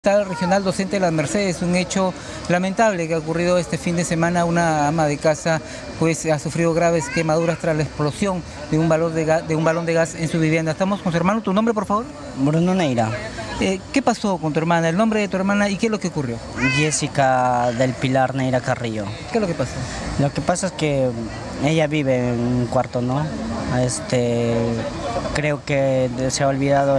Hospital Regional Docente de las Mercedes, un hecho lamentable que ha ocurrido este fin de semana. Una ama de casa pues ha sufrido graves quemaduras tras la explosión de un balón de gas en su vivienda. Estamos con su hermano. ¿Tu nombre, por favor? Bruno Neira. ¿Qué pasó con tu hermana? ¿El nombre de tu hermana y qué es lo que ocurrió? Jessica del Pilar Neira Carrillo. ¿Qué es lo que pasó? Lo que pasa es que ella vive en un cuarto, ¿no? Creo que se ha olvidado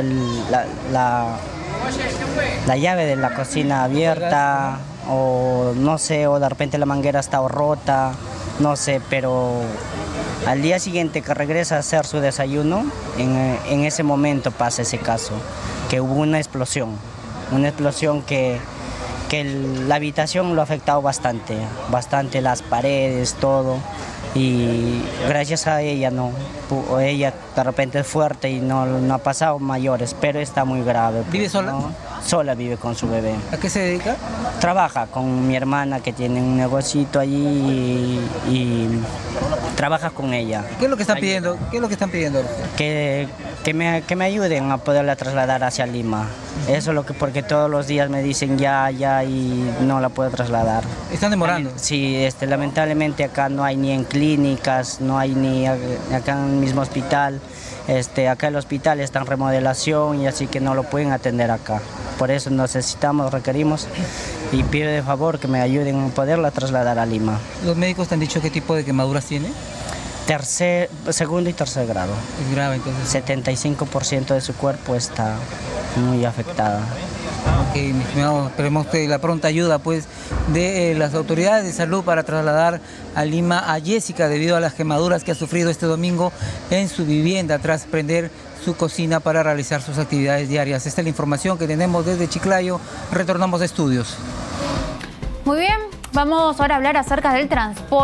la llave de la cocina abierta, o no sé, o de repente la manguera está rota, no sé, pero al día siguiente que regresa a hacer su desayuno, en ese momento pasa ese caso, que hubo una explosión que la habitación lo ha afectado bastante, las paredes, todo. Y gracias a ella, ella de repente es fuerte y no ha pasado mayores, pero está muy grave. ¿Vive sola? ¿No? Sola vive con su bebé. ¿A qué se dedica? Trabaja con mi hermana que tiene un negocito allí y trabaja con ella. ¿Qué es lo que están pidiendo? ¿Qué es lo que están pidiendo? Que me ayuden a poderla trasladar hacia Lima. Eso es lo que, porque todos los días me dicen ya y no la puedo trasladar. ¿Están demorando? Sí, lamentablemente acá no hay ni en clínicas, no hay ni acá en el mismo hospital. Acá el hospital está en remodelación y así que no lo pueden atender acá. Por eso requerimos y pido de favor que me ayuden a poderla trasladar a Lima. ¿Los médicos te han dicho qué tipo de quemaduras tiene? Segundo y tercer grado. Es grave, entonces. 75% de su cuerpo está muy afectada. Ok, mi estimado, esperemos que la pronta ayuda pues de las autoridades de salud para trasladar a Lima a Jessica debido a las quemaduras que ha sufrido este domingo en su vivienda tras prender su cocina para realizar sus actividades diarias. Esta es la información que tenemos desde Chiclayo. Retornamos a estudios. Muy bien, vamos ahora a hablar acerca del transporte.